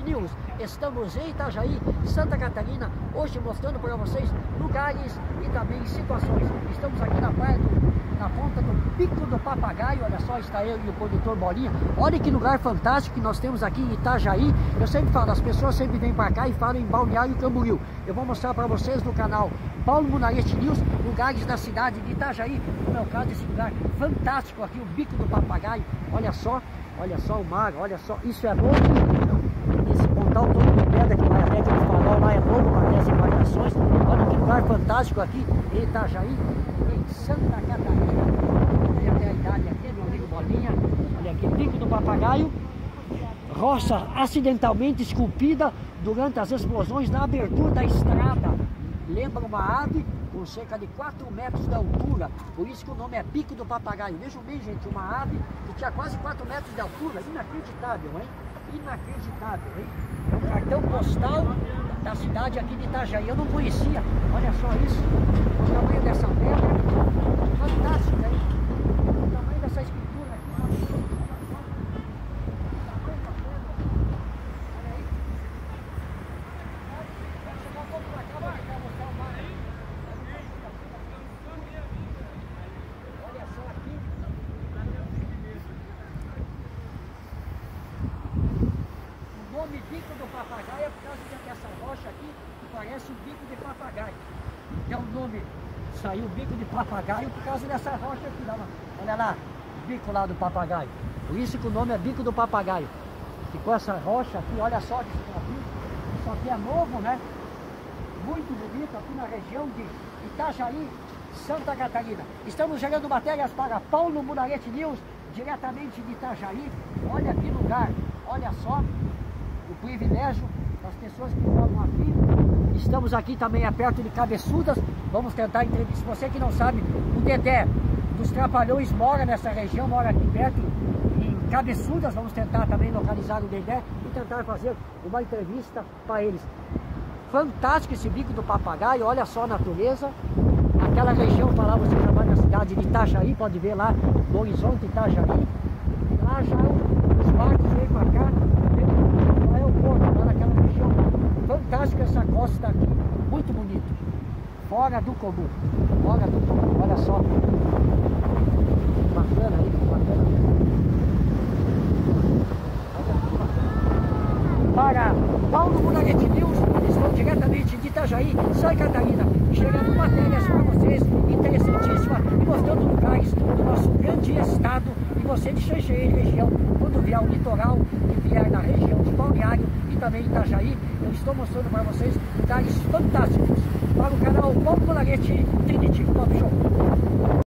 News. Estamos em Itajaí, Santa Catarina, hoje mostrando para vocês lugares e também situações. Estamos aqui na praia, na ponta do Pico do Papagaio. Olha só, está eu e o produtor Bolinha. Olha que lugar fantástico que nós temos aqui em Itajaí. Eu sempre falo, as pessoas sempre vêm para cá e falam em Balneário Camboriú. Eu vou mostrar para vocês no canal Paulo Munarete News, lugares da cidade de Itajaí. No meu caso, esse lugar fantástico aqui, o Bico do Papagaio. Olha só o mar, olha só, isso é novo. Esse pontal todo de pedra que vai até aquele farol lá é novo para as embarcações. Olha que lugar fantástico aqui em Itajaí, em Santa Catarina. Tem até a idade aqui, meu amigo Bolinha. Olha aqui, Bico do Papagaio. Rocha acidentalmente esculpida durante as explosões na abertura da estrada. Lembra uma ave com cerca de 4 metros de altura, por isso que o nome é Bico do Papagaio. Vejam bem, gente, uma ave que tinha quase 4 metros de altura. Inacreditável, hein? Inacreditável, hein? É um cartão postal da cidade aqui de Itajaí. Eu não conhecia, olha só isso, o tamanho dessa pedra, fantástica, hein? O tamanho dessa escultura aqui. O nome Bico do Papagaio é por causa dessa rocha aqui que parece um bico de papagaio. É o nome, saiu Bico de Papagaio por causa dessa rocha aqui. Olha lá, o bico lá do papagaio. Por isso que o nome é Bico do Papagaio. Ficou essa rocha aqui, olha só que isso aqui é novo, né? Muito bonito aqui na região de Itajaí, Santa Catarina. Estamos gerando matérias para Paulo Munarete News, diretamente de Itajaí. Olha que lugar, olha só o privilégio das pessoas que moram aqui. Estamos aqui também perto de Cabeçudas. Vamos tentar entrevistar. Você que não sabe, o Dedé dos Trapalhões mora nessa região, mora aqui perto em Cabeçudas. Vamos tentar também localizar o Dedé e tentar fazer uma entrevista para eles. Fantástico esse Bico do Papagaio, olha só a natureza. Aquela região para lá você já vai na cidade de Itajaí, pode ver lá no horizonte Itajaí. Lá já os barcos vêm para cá, lá é o porto, lá naquela região. Fantástica essa costa aqui, muito bonito. Fora do comum, olha só. Bacana aí, bacana. Para Paulo Munarete News, estou diretamente de Itajaí, Santa Catarina, gerando matérias para vocês interessantíssimas e mostrando lugares do nosso grande estado. E você de Xanxerê região, quando vier ao litoral e vier na região de Balneário e também Itajaí, eu estou mostrando para vocês lugares fantásticos para o canal Paulo Munarete Trinity Top Show.